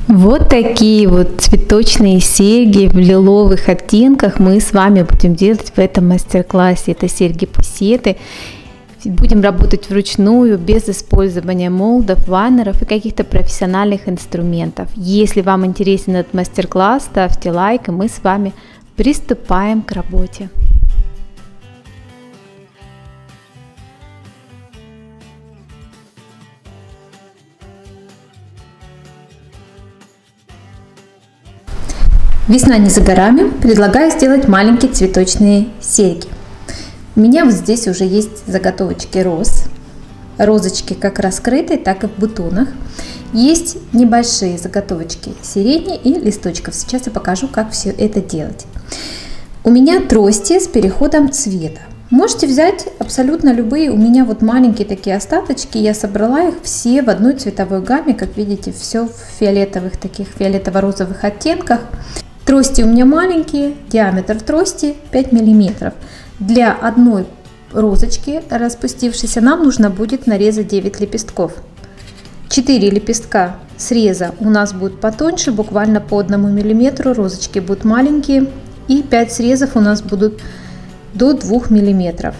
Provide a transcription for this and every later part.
Вот такие вот цветочные серьги в лиловых оттенках мы с вами будем делать в этом мастер-классе. Это серьги-пусеты. Будем работать вручную, без использования молдов, вайнеров и каких-то профессиональных инструментов. Если вам интересен этот мастер-класс, ставьте лайк, и мы с вами приступаем к работе. Весна не за горами, предлагаю сделать маленькие цветочные серьги. У меня вот здесь уже есть заготовочки роз. Розочки как раскрытые, так и в бутонах. Есть небольшие заготовочки сирени и листочков. Сейчас я покажу, как все это делать. У меня трости с переходом цвета. Можете взять абсолютно любые. У меня вот маленькие такие остаточки. Я собрала их все в одной цветовой гамме. Как видите, все в фиолетовых, таких фиолетово-розовых оттенках. Трости у меня маленькие, диаметр трости 5 мм. Для одной розочки распустившейся нам нужно будет нарезать 9 лепестков. 4 лепестка среза у нас будут потоньше, буквально по 1 мм, розочки будут маленькие, и 5 срезов у нас будут до 2 мм.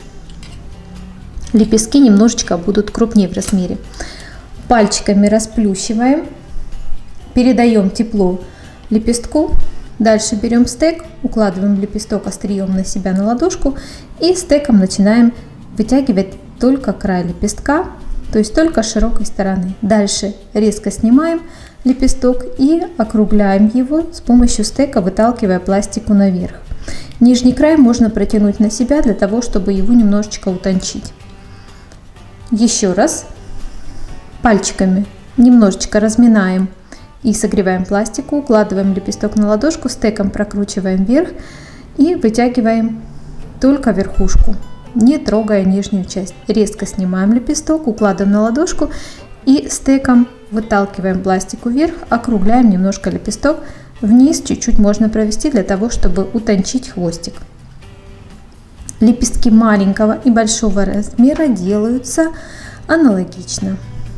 Лепестки немножечко будут крупнее в размере. Пальчиками расплющиваем, передаем тепло лепестку. Дальше берем стек, укладываем лепесток острием на себя на ладошку и стеком начинаем вытягивать только край лепестка, то есть только с широкой стороны. Дальше резко снимаем лепесток и округляем его с помощью стека, выталкивая пластику наверх. Нижний край можно протянуть на себя для того, чтобы его немножечко утончить. Еще раз пальчиками немножечко разминаем и согреваем пластику, укладываем лепесток на ладошку, стеком прокручиваем вверх и вытягиваем только верхушку, не трогая нижнюю часть. Резко снимаем лепесток, укладываем на ладошку и стеком выталкиваем пластику вверх, округляем немножко лепесток вниз, чуть-чуть можно провести для того, чтобы утончить хвостик. Лепестки маленького и большого размера делаются аналогично.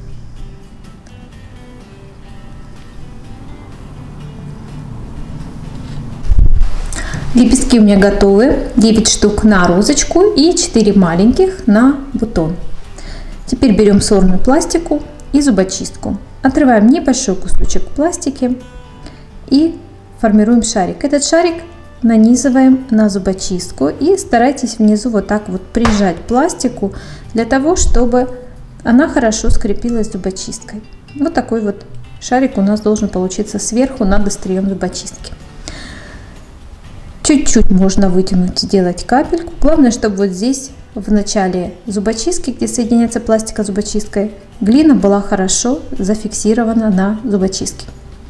Лепестки у меня готовы, 9 штук на розочку и 4 маленьких на бутон. Теперь берем сорную пластику и зубочистку. Отрываем небольшой кусочек пластики и формируем шарик. Этот шарик нанизываем на зубочистку и старайтесь внизу вот так вот прижать пластику для того, чтобы она хорошо скрепилась зубочисткой. Вот такой вот шарик у нас должен получиться сверху над острием зубочистки. Чуть-чуть можно вытянуть, сделать капельку. Главное, чтобы вот здесь в начале зубочистки, где соединяется пластика с зубочисткой, глина была хорошо зафиксирована на зубочистке.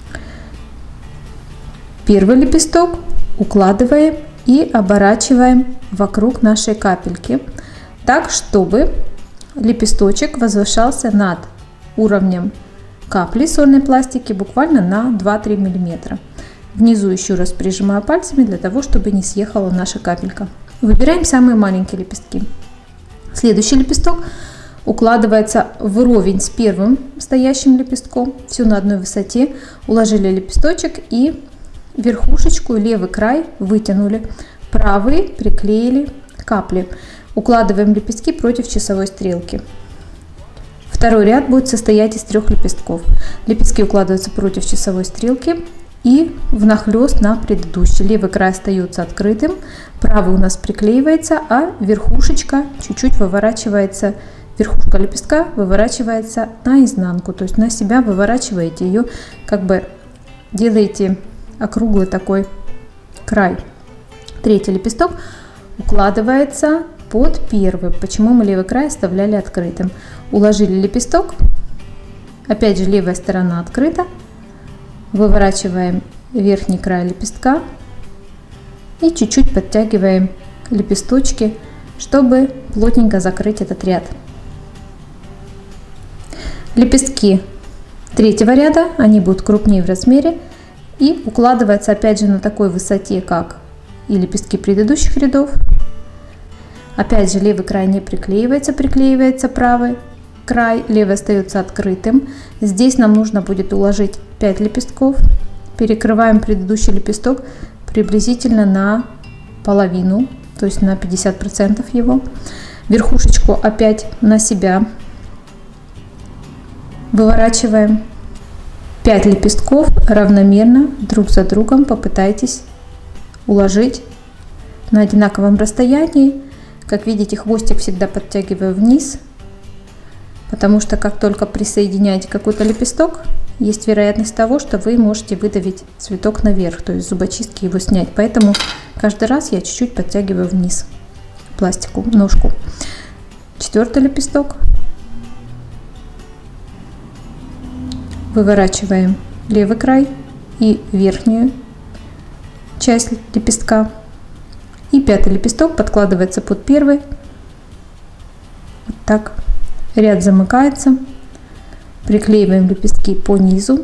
Первый лепесток укладываем и оборачиваем вокруг нашей капельки, так, чтобы лепесточек возвышался над уровнем капли сольной пластики буквально на 2-3 мм. Внизу еще раз прижимаю пальцами для того, чтобы не съехала наша капелька. Выбираем самые маленькие лепестки. Следующий лепесток укладывается вровень с первым стоящим лепестком. Все на одной высоте. Уложили лепесточек и верхушечку, левый край вытянули. Правый приклеили капли. Укладываем лепестки против часовой стрелки. Второй ряд будет состоять из 3 лепестков. Лепестки укладываются против часовой стрелки и внахлёст на предыдущий. Левый край остается открытым, правый у нас приклеивается, а верхушечка чуть-чуть выворачивается, верхушка лепестка выворачивается наизнанку, то есть на себя выворачиваете ее, как бы делаете округлый такой край. Третий лепесток укладывается под первый. Почему мы левый край оставляли открытым? Уложили лепесток, опять же левая сторона открыта. Выворачиваем верхний край лепестка и чуть-чуть подтягиваем лепесточки, чтобы плотненько закрыть этот ряд. Лепестки третьего ряда, они будут крупнее в размере и укладываются опять же на такой высоте, как и лепестки предыдущих рядов. Опять же левый край не приклеивается, приклеивается правый край, левый остается открытым. Здесь нам нужно будет уложить 5 лепестков. Перекрываем предыдущий лепесток приблизительно на половину, то есть на 50% его. Верхушечку опять на себя. Выворачиваем 5 лепестков равномерно друг за другом. Попытайтесь уложить на одинаковом расстоянии. Как видите, хвостик всегда подтягиваю вниз, потому что как только присоединяете какой-то лепесток, есть вероятность того, что вы можете выдавить цветок наверх, то есть зубочистки его снять. Поэтому каждый раз я чуть-чуть подтягиваю вниз пластику, ножку. 4-й лепесток. Выворачиваем левый край и верхнюю часть лепестка. И 5-й лепесток подкладывается под 1-й. Вот так. Ряд замыкается. Приклеиваем лепестки по низу.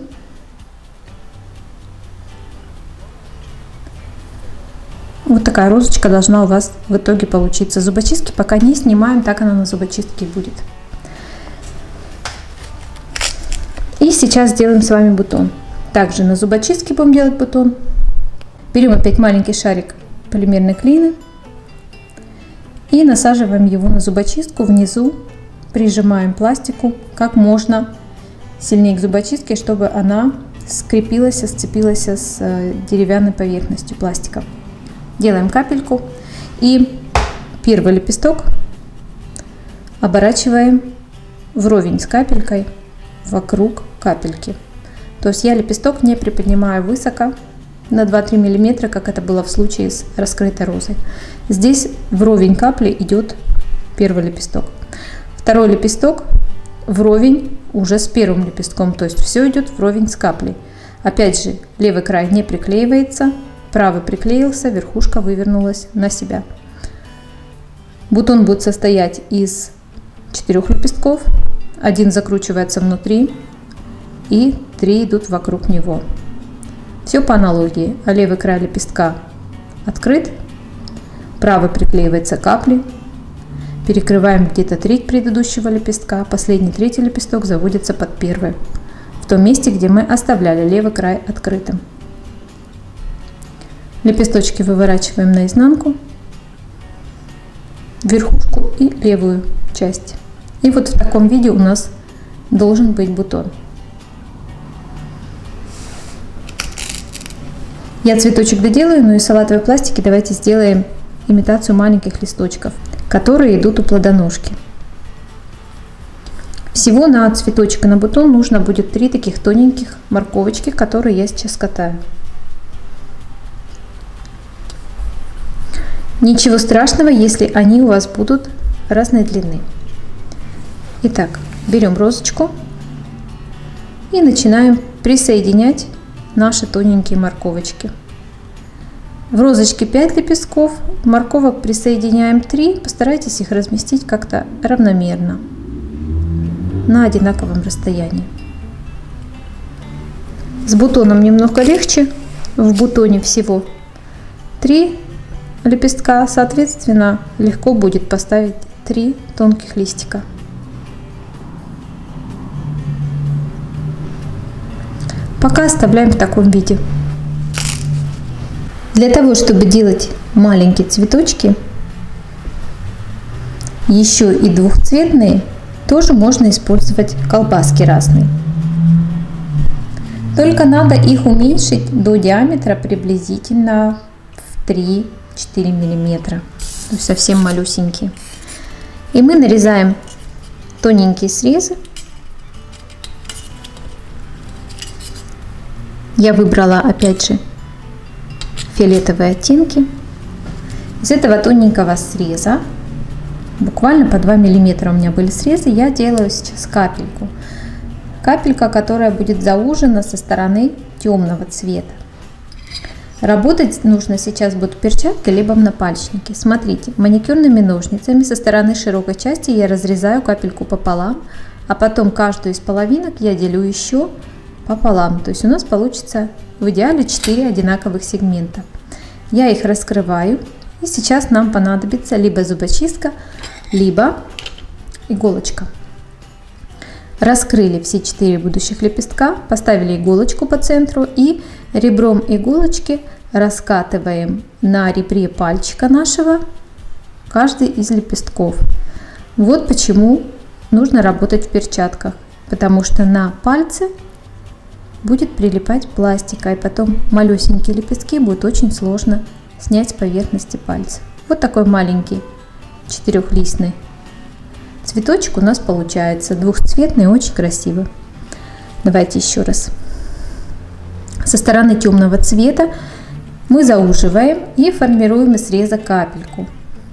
Вот такая розочка должна у вас в итоге получиться. Зубочистки пока не снимаем, так она на зубочистке будет. И сейчас сделаем с вами бутон. Также на зубочистке будем делать бутон. Берем опять маленький шарик полимерной глины и насаживаем его на зубочистку. Внизу прижимаем пластику как можно сильнее к зубочистке, чтобы она скрепилась, сцепилась с деревянной поверхностью пластика. Делаем капельку и 1-й лепесток оборачиваем вровень с капелькой вокруг капельки. То есть я лепесток не приподнимаю высоко на 2-3 мм, как это было в случае с раскрытой розой. Здесь вровень капли идет 1-й лепесток. 2-й лепесток вровень уже с 1-м лепестком, то есть все идет вровень с каплей. Опять же, левый край не приклеивается, правый приклеился, верхушка вывернулась на себя. Бутон будет состоять из 4 лепестков, 1 закручивается внутри и 3 идут вокруг него. Все по аналогии. А левый край лепестка открыт, правый приклеивается к капле, перекрываем где-то треть предыдущего лепестка, последний 3-й лепесток заводится под 1-й, в том месте, где мы оставляли левый край открытым. Лепесточки выворачиваем наизнанку, верхушку и левую часть. И вот в таком виде у нас должен быть бутон. Я цветочек доделаю, но из салатовой пластики давайте сделаем имитацию маленьких листочков, которые идут у плодоножки. Всего на цветочек и на бутон нужно будет 3 таких тоненьких морковочки, которые я сейчас катаю. Ничего страшного, если они у вас будут разной длины. Итак, берем розочку и начинаем присоединять наши тоненькие морковочки. В розочке 5 лепестков, морковок присоединяем 3, постарайтесь их разместить как-то равномерно, на одинаковом расстоянии. С бутоном немного легче, в бутоне всего 3 лепестка, соответственно, легко будет поставить 3 тонких листика. Пока оставляем в таком виде. Для того, чтобы делать маленькие цветочки, еще и двухцветные, тоже можно использовать колбаски разные. Только надо их уменьшить до диаметра приблизительно в 3-4 мм. То есть совсем малюсенькие. И мы нарезаем тоненькие срезы. Я выбрала опять же фиолетовые оттенки. Из этого тоненького среза, буквально по 2 мм у меня были срезы, я делаю сейчас капельку. Капелька, которая будет заужена со стороны темного цвета. Работать нужно сейчас будет перчаткой либо в напальчнике. Смотрите, маникюрными ножницами со стороны широкой части я разрезаю капельку пополам, а потом каждую из половинок я делю еще пополам. То есть у нас получится в идеале 4 одинаковых сегмента. Я их раскрываю, и сейчас нам понадобится либо зубочистка, либо иголочка. Раскрыли все 4 будущих лепестка, поставили иголочку по центру и ребром иголочки раскатываем на ребре пальчика нашего каждый из лепестков. Вот почему нужно работать в перчатках, потому что на пальце будет прилипать пластика, и потом малюсенькие лепестки будет очень сложно снять с поверхности пальца. Вот такой маленький 4-листный цветочек у нас получается, двухцветный, очень красиво. Давайте еще раз. Со стороны темного цвета мы зауживаем и формируем из среза капельку.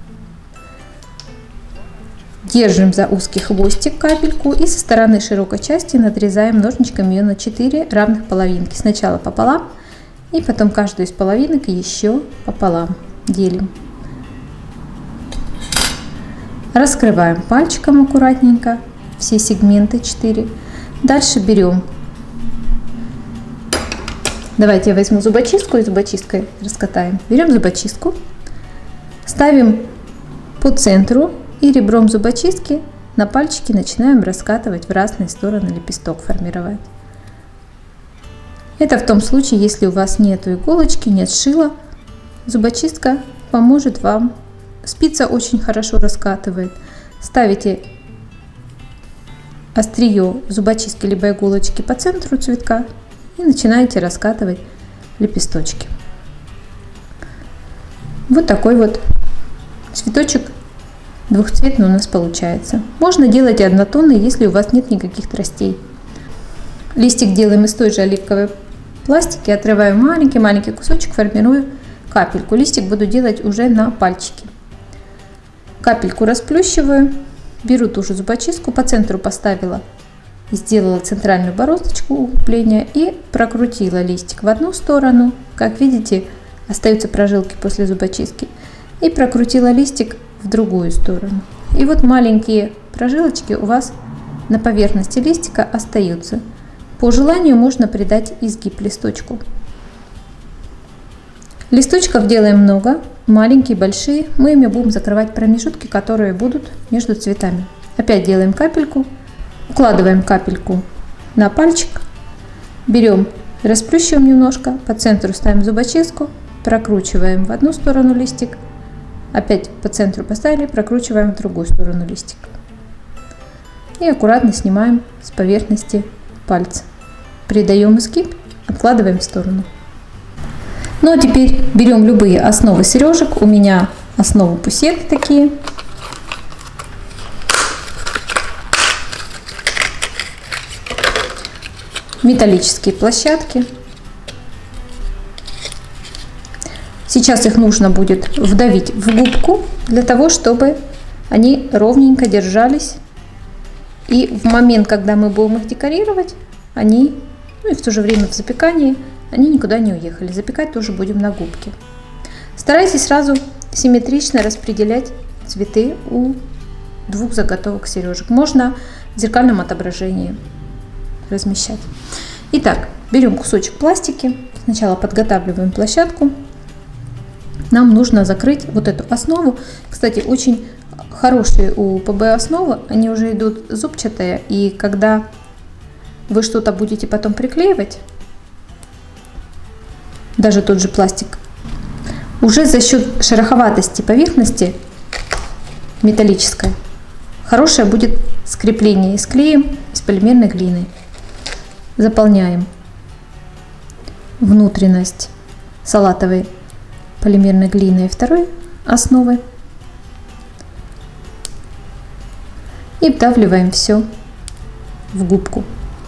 Держим за узкий хвостик капельку и со стороны широкой части надрезаем ножничками ее на 4 равных половинки. Сначала пополам и потом каждую из половинок еще пополам делим. Раскрываем пальчиком аккуратненько все сегменты 4. Дальше берем, давайте я возьму зубочистку и зубочисткой раскатаем. Берем зубочистку, ставим по центру и ребром зубочистки на пальчике начинаем раскатывать в разные стороны, лепесток формировать. Это в том случае, если у вас нет иголочки, нет шила, зубочистка поможет вам. Спица очень хорошо раскатывает. Ставите острие зубочистки либо иголочки по центру цветка и начинаете раскатывать лепесточки. Вот такой вот цветочек двухцветный у нас получается. Можно делать и однотонный, если у вас нет никаких тростей. Листик делаем из той же оливковой пластики, отрываю маленький кусочек, формирую капельку. Листик буду делать уже на пальчике. Капельку расплющиваю, беру ту же зубочистку, по центру поставила и сделала центральную бороздочку углубления и прокрутила листик в одну сторону. Как видите, остаются прожилки после зубочистки. И прокрутила листик в другую сторону. И вот маленькие прожилочки у вас на поверхности листика остаются. По желанию можно придать изгиб листочку. Листочков делаем много, маленькие, большие. Мы ими будем закрывать промежутки, которые будут между цветами. Опять делаем капельку, укладываем капельку на пальчик, берем, расплющиваем немножко, по центру ставим зубочистку, прокручиваем в одну сторону листик, опять по центру поставили, прокручиваем в другую сторону листик. И аккуратно снимаем с поверхности пальца. Придаем изгиб, откладываем в сторону. Ну а теперь берем любые основы сережек. У меня основы пусеты такие. Металлические площадки. Сейчас их нужно будет вдавить в губку, для того, чтобы они ровненько держались. И в момент, когда мы будем их декорировать, они, ну и в то же время в запекании, они никуда не уехали. Запекать тоже будем на губке. Старайтесь сразу симметрично распределять цветы у двух заготовок сережек. Можно в зеркальном отображении размещать. Итак, берем кусочек пластики. Сначала подготавливаем площадку. Нам нужно закрыть вот эту основу. Кстати, очень хорошие у ПБ основы. Они уже идут зубчатые. И когда вы что-то будете потом приклеивать, даже тот же пластик, уже за счет шероховатости поверхности металлической хорошее будет скрепление с клеем, с полимерной глиной. Заполняем внутренность салатовой полимерной глиной второй основы и вдавливаем все в губку.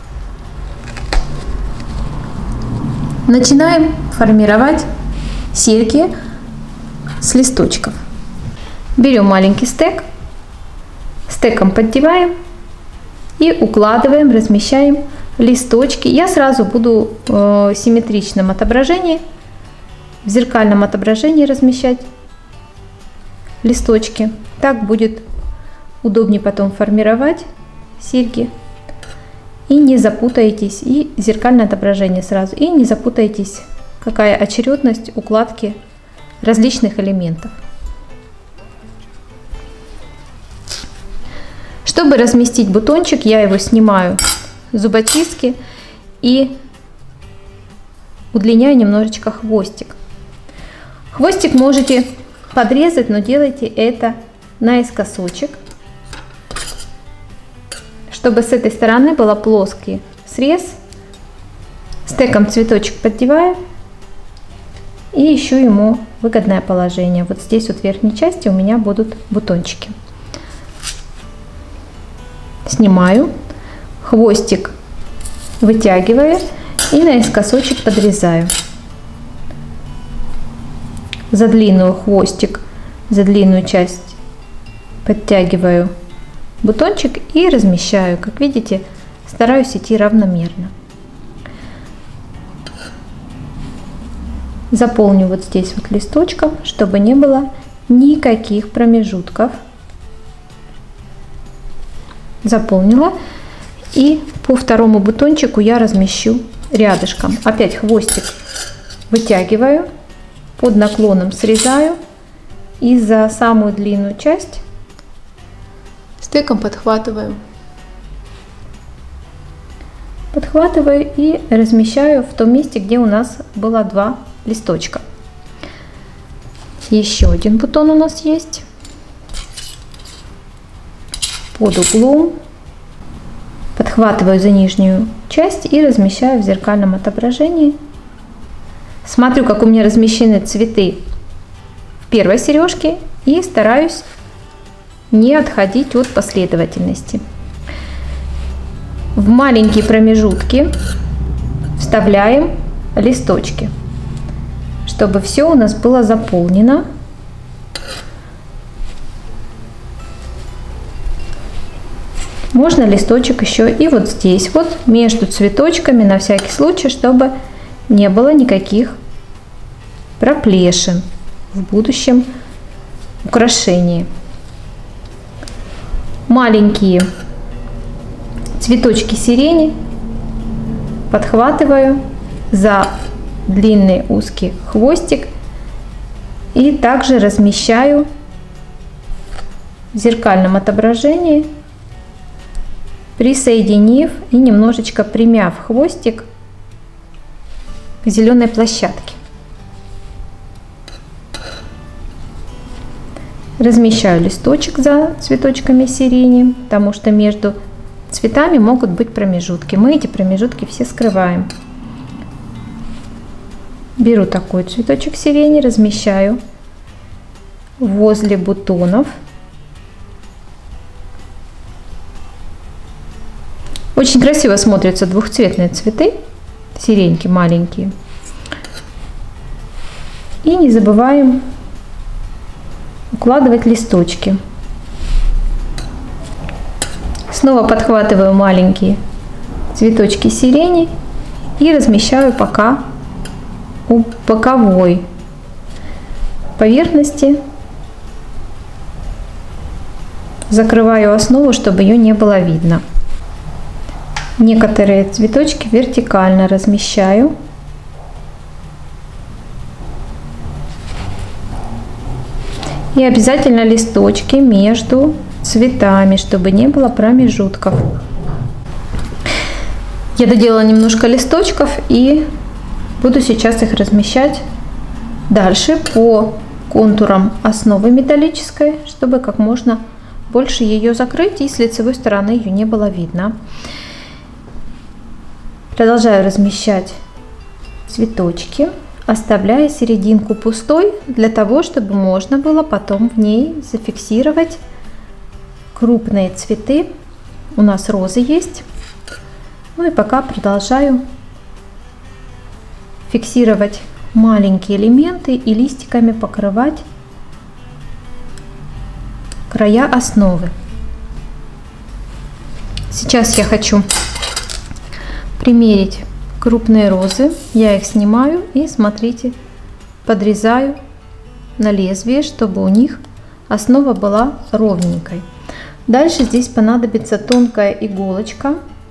Начинаем формировать серьги с листочков. Берем маленький стек, стеком поддеваем и укладываем, размещаем листочки. Я сразу буду в симметричном отображении, в зеркальном отображении размещать листочки. Так будет удобнее потом формировать серьги. И не запутаетесь, и зеркальное отображение сразу, и не запутаетесь, какая очередность укладки различных элементов. Чтобы разместить бутончик, я его снимаю с зубочистки и удлиняю немножечко хвостик. Хвостик можете подрезать, но делайте это наискосочек, чтобы с этой стороны был плоский срез. Стеком цветочек поддеваю и ищу ему выгодное положение. Вот здесь вот в верхней части у меня будут бутончики. Снимаю, хвостик вытягиваю и наискосочек подрезаю. Задлиниваю хвостик, за длинную часть подтягиваю бутончик и размещаю. Как видите, стараюсь идти равномерно. Заполню вот здесь вот листочком, чтобы не было никаких промежутков. Заполнила. И по второму бутончику я размещу рядышком. Опять хвостик вытягиваю, под наклоном срезаю и за самую длинную часть стеком подхватываю. Подхватываю и размещаю в том месте, где у нас было 2 листочка. Еще один бутон у нас есть. Под углом подхватываю за нижнюю часть и размещаю в зеркальном отображении. Смотрю, как у меня размещены цветы в первой сережке и стараюсь не отходить от последовательности. В маленькие промежутки вставляем листочки, чтобы все у нас было заполнено. Можно листочек еще и вот здесь вот между цветочками, на всякий случай, чтобы не было никаких проплешин в будущем украшении. Маленькие цветочки сирени подхватываю за длинный узкий хвостик и также размещаю в зеркальном отображении, присоединив и немножечко примяв хвостик к зеленой площадке. Размещаю листочек за цветочками сирени, потому что между цветами могут быть промежутки. Мы эти промежутки все скрываем. Беру такой цветочек сирени, размещаю возле бутонов. Очень красиво смотрятся двухцветные цветы, сиреньки маленькие. И не забываем укладывать листочки. Снова подхватываю маленькие цветочки сирени и размещаю пока у боковой поверхности. Закрываю основу, чтобы ее не было видно. Некоторые цветочки вертикально размещаю. И обязательно листочки между цветами, чтобы не было промежутков. Я доделала немножко листочков и буду сейчас их размещать дальше по контурам основы металлической, чтобы как можно больше ее закрыть и с лицевой стороны ее не было видно. Продолжаю размещать цветочки, оставляя серединку пустой, для того, чтобы можно было потом в ней зафиксировать крупные цветы. У нас розы есть. Ну и пока продолжаю фиксировать маленькие элементы и листиками покрывать края основы. Сейчас я хочу примерить крупные розы. Я их снимаю и, смотрите, подрезаю на лезвие, чтобы у них основа была ровненькой. Дальше здесь понадобится тонкая иголочка.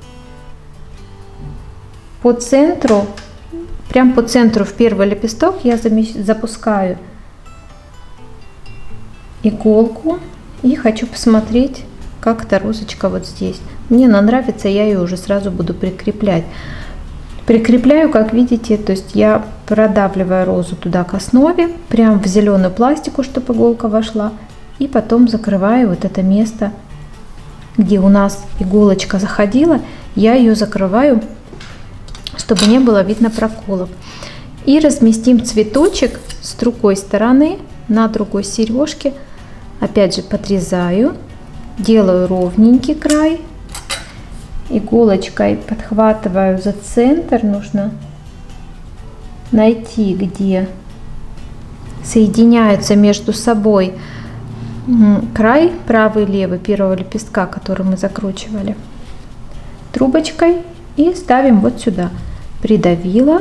По центру, прям по центру в первый лепесток я запускаю иголку и хочу посмотреть, как эта розочка вот здесь. Мне она нравится, я ее уже сразу буду прикреплять. Прикрепляю, как видите, то есть я продавливаю розу туда к основе, прям в зеленую пластику, чтобы иголка вошла, и потом закрываю вот это место, где у нас иголочка заходила, я ее закрываю, чтобы не было видно проколов. И разместим цветочек с другой стороны на другой сережке. Опять же подрезаю, делаю ровненький край. Иголочкой подхватываю за центр, нужно найти, где соединяются между собой край правый и левый первого лепестка, который мы закручивали трубочкой, и ставим вот сюда. Придавила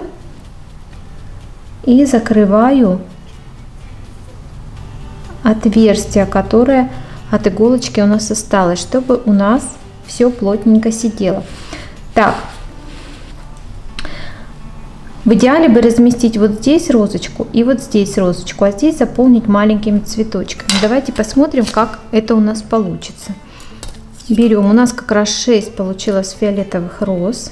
и закрываю отверстие, которое от иголочки у нас осталось, чтобы у нас все плотненько сидело. Так, в идеале бы разместить вот здесь розочку и вот здесь розочку, а здесь заполнить маленькими цветочками. Давайте посмотрим, как это у нас получится. Берем, у нас как раз 6 получилось фиолетовых роз.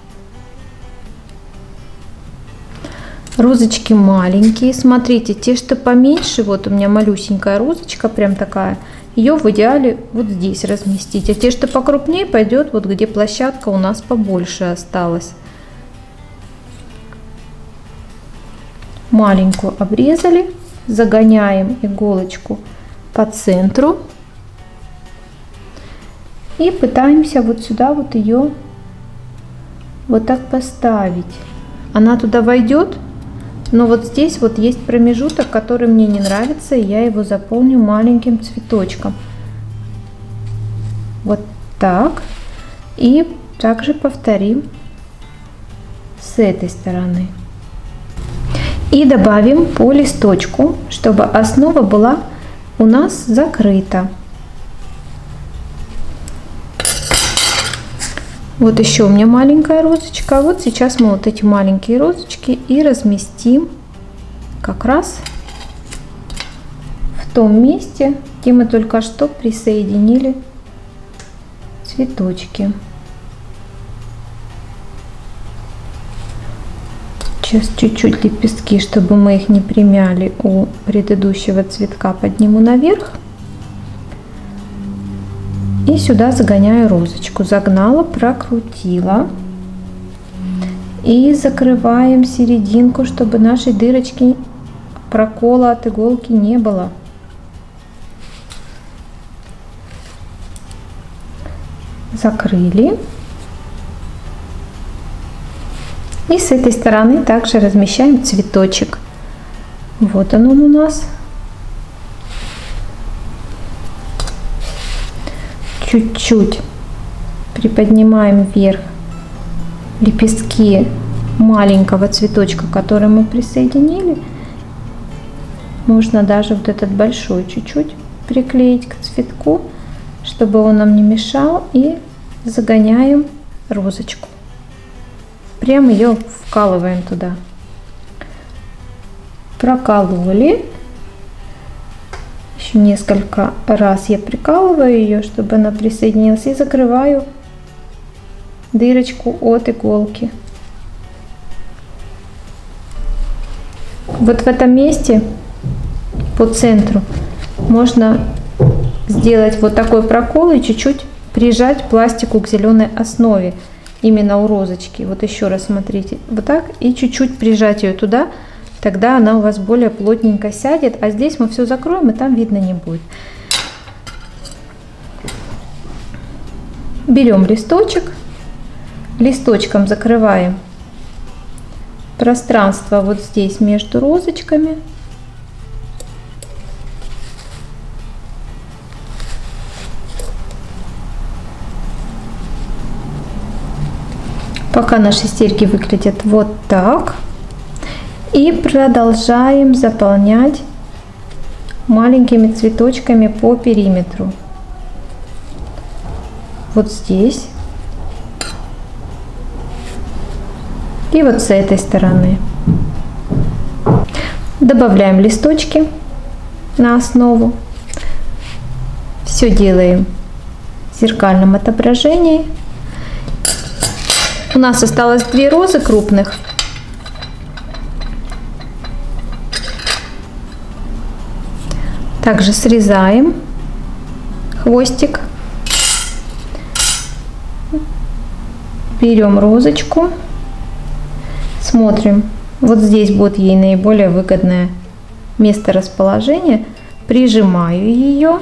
Розочки маленькие, смотрите, те, что поменьше, вот у меня малюсенькая розочка, прям такая, ее в идеале вот здесь разместить, а те, что покрупнее, пойдет вот где площадка у нас побольше осталась. Маленькую обрезали, загоняем иголочку по центру и пытаемся вот сюда вот ее вот так поставить. Она туда войдет, но вот здесь вот есть промежуток, который мне не нравится, и я его заполню маленьким цветочком. Вот так. И также повторим с этой стороны. И добавим по листочку, чтобы основа была у нас закрыта. Вот еще у меня маленькая розочка. Вот сейчас мы вот эти маленькие розочки и разместим как раз в том месте, где мы только что присоединили цветочки. Сейчас чуть-чуть лепестки, чтобы мы их не примяли у предыдущего цветка, подниму наверх. И сюда загоняю розочку. Загнала, прокрутила. И закрываем серединку, чтобы нашей дырочки, прокола от иголки не было. Закрыли. И с этой стороны также размещаем цветочек. Вот он у нас. Чуть-чуть приподнимаем вверх лепестки маленького цветочка, который мы присоединили. Можно даже вот этот большой чуть-чуть приклеить к цветку, чтобы он нам не мешал. И загоняем розочку. Прям ее вкалываем туда. Прокололи. Еще несколько раз я прикалываю ее, чтобы она присоединилась, и закрываю дырочку от иголки. Вот в этом месте по центру можно сделать вот такой прокол и чуть-чуть прижать пластику к зеленой основе, именно у розочки. Вот еще раз смотрите, вот так, и чуть-чуть прижать ее туда. Тогда она у вас более плотненько сядет, а здесь мы все закроем, и там видно не будет. Берем листочек, листочком закрываем пространство вот здесь между розочками. Пока наши стельки выглядят вот так. И продолжаем заполнять маленькими цветочками по периметру. Вот здесь. И вот с этой стороны. Добавляем листочки на основу. Все делаем зеркальном отображении. У нас осталось 2 розы крупных. Также срезаем хвостик. Берем розочку. Смотрим. Вот здесь будет ей наиболее выгодное место расположения. Прижимаю ее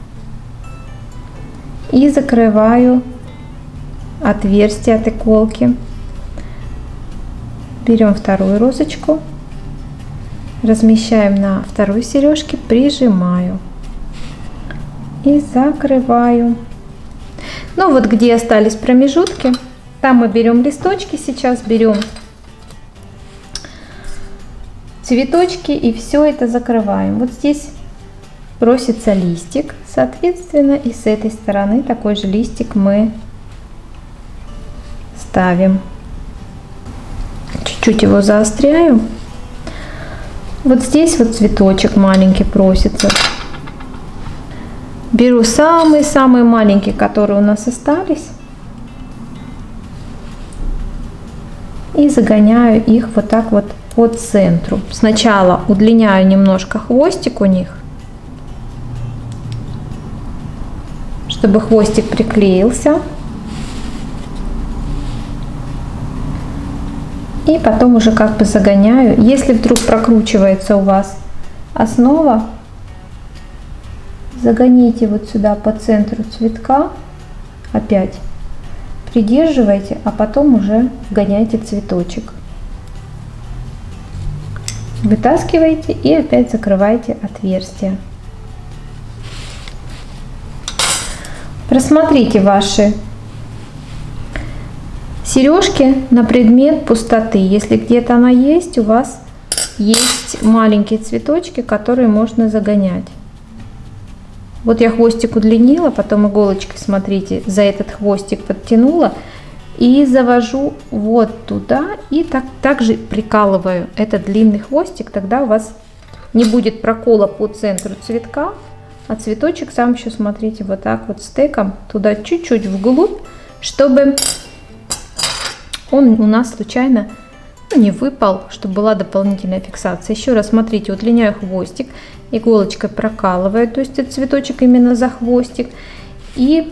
и закрываю отверстие от иголки. Берем вторую розочку, размещаем на второй сережке, прижимаю и закрываю. Ну вот где остались промежутки, там мы берем листочки, сейчас берем цветочки и все это закрываем. Вот здесь просится листик, соответственно, и с этой стороны такой же листик мы ставим. Чуть-чуть его заостряю. Вот здесь вот цветочек маленький просится. Беру самые-самые маленькие, которые у нас остались, и загоняю их вот так вот по центру. Сначала удлиняю немножко хвостик у них, чтобы хвостик приклеился. И потом уже как бы загоняю. Если вдруг прокручивается у вас основа, загоните вот сюда по центру цветка, опять придерживайте, а потом уже вгоняйте цветочек. Вытаскиваете и опять закрываете отверстие. Просмотрите ваши сережки на предмет пустоты. Если где-то она есть, у вас есть маленькие цветочки, которые можно загонять. Вот я хвостик удлинила, потом иголочкой, смотрите, за этот хвостик подтянула и завожу вот туда, и также прикалываю этот длинный хвостик. Тогда у вас не будет прокола по центру цветка, а цветочек сам еще, смотрите, вот так вот стеком туда чуть-чуть вглубь, чтобы он у нас случайно не выпал, чтобы была дополнительная фиксация. Еще раз смотрите, удлиняю хвостик, иголочкой прокалываю, то есть этот цветочек именно за хвостик, и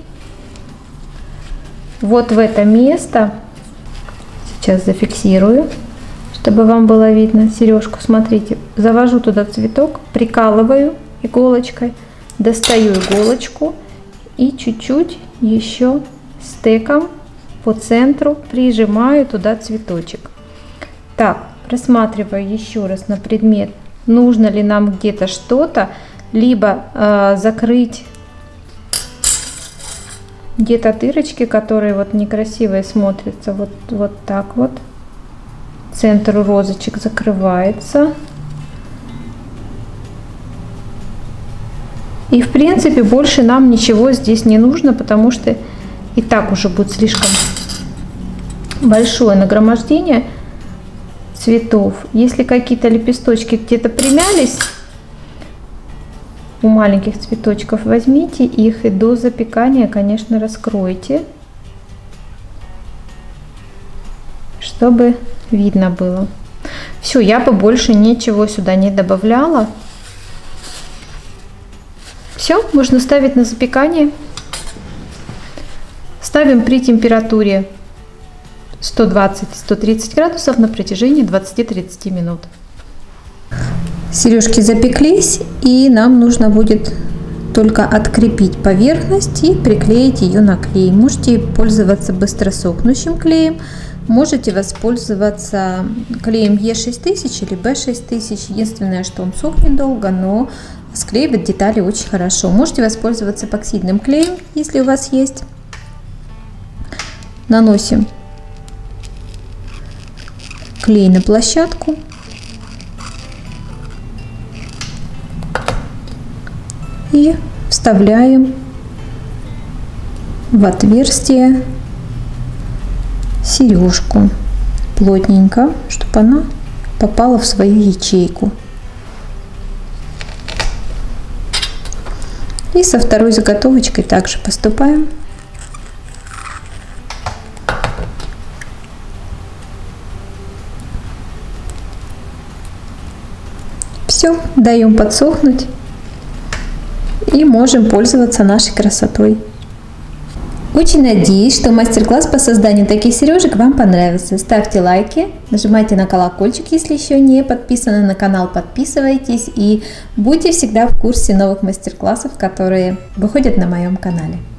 вот в это место сейчас зафиксирую, чтобы вам было видно сережку. Смотрите, завожу туда цветок, прикалываю иголочкой, достаю иголочку и чуть-чуть еще стеком по центру прижимаю туда цветочек. Так, просматриваю еще раз на предмет, нужно ли нам где-то что-то, либо закрыть где-то дырочки, которые вот некрасивые смотрятся. Вот так вот. Центр розочек закрывается. И в принципе больше нам ничего здесь не нужно, потому что и так уже будет слишком большое нагромождение цветов. Если какие-то лепесточки где-то примялись у маленьких цветочков, возьмите их и до запекания, конечно, раскройте, чтобы видно было. Все, я бы больше ничего сюда не добавляла. Все, можно ставить на запекание. Ставим при температуре 120-130 градусов на протяжении 20-30 минут. Сережки запеклись, и нам нужно будет только открепить поверхность и приклеить ее на клей. Можете пользоваться быстросохнущим клеем, можете воспользоваться клеем Е6000 или Б6000. Единственное, что он сохнет долго, но склеивает детали очень хорошо. Можете воспользоваться эпоксидным клеем, если у вас есть. Наносим клей на площадку. И вставляем в отверстие сережку плотненько, чтобы она попала в свою ячейку. И со второй заготовочкой также поступаем. Все, даем подсохнуть и можем пользоваться нашей красотой. Очень надеюсь, что мастер-класс по созданию таких сережек вам понравился. Ставьте лайки, нажимайте на колокольчик, если еще не подписаны на канал, подписывайтесь и будьте всегда в курсе новых мастер-классов, которые выходят на моем канале.